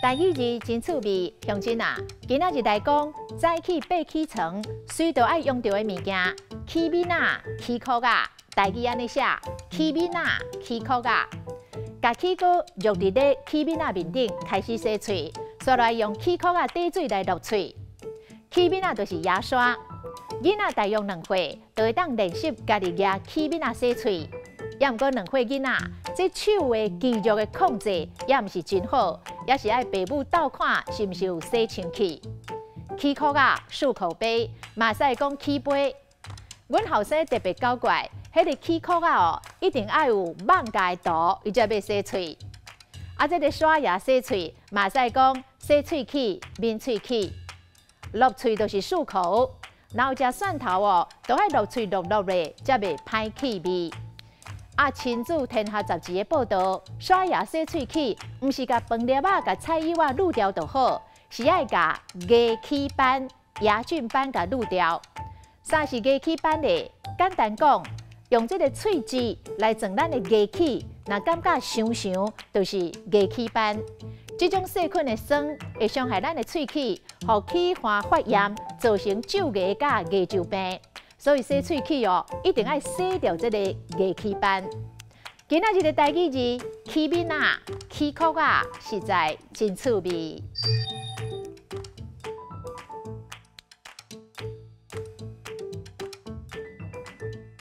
台语字真趣味，乡亲啊，今仔日来讲早起爬起床，随着爱用到的物件，起面啊、起壳啊，台语安尼写，起面啊、起壳啊。把起锅肉伫咧起面啊面顶开始洗喙，再来用起壳啊滴水来落喙。起面啊就是牙刷，囡仔大约2岁就会当练习家己牙起面啊洗喙。也毋过2岁囡仔，这手的肌肉的控制也毋是真好，也是爱爸母倒看是毋是有洗清气。起壳啊、漱口杯，嘛使讲起杯。阮后生特别搞怪，迄个起壳啊哦，一定爱有蠓界图，伊才要洗喙。啊，这个刷牙洗喙，嘛使讲洗喙齿、抿喙齿。落喙就是漱口，然后食蒜头哦，都爱落喙落咧，才袂歹气味。啊，亲子天下杂志的报道，刷牙洗喙齿，毋是甲饭粒啊、甲菜叶啊滤掉就好，是爱甲牙齿斑、牙菌斑甲滤掉。啥是牙齿斑呢？简单讲，用这个喙脂来装咱的牙齿，若感觉伤，就是牙齿斑。这种细菌的酸会伤害咱的喙齿，互齿患发炎，造成蛀牙甲牙周病。所以洗喙齿哦，一定要洗掉这个牙齿斑。今仔日的台语字起面啊、起壳啊，实在真趣味。